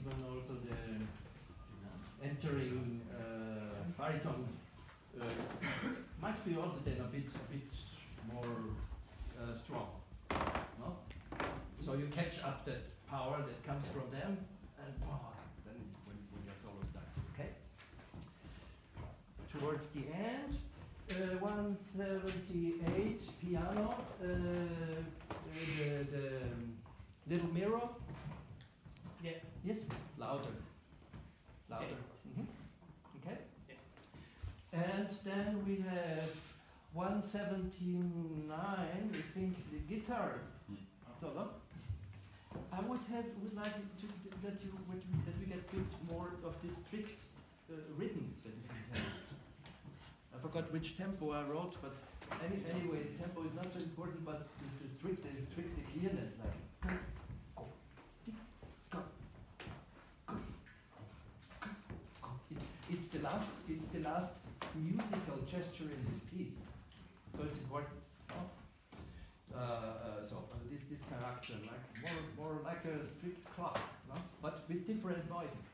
even also the entering baritone might be also then a bit more strong. No? So you catch up that power that comes from them, and then when your solo starts, okay? Towards the end, 178 piano, the little mirror. Yeah. Yes, louder. Louder. Okay. Okay. Yeah. And then we have 179, I think, the guitar solo. I would like to, that we get a bit more of this strict rhythm that is intended. I forgot which tempo I wrote, but anyway, the tempo is not so important, but the strict clearness, like go, tick, go, go, go, go. It's the last musical gesture in this piece, so it's important. No? So this character, like more like a strict clock, no? But with different noises.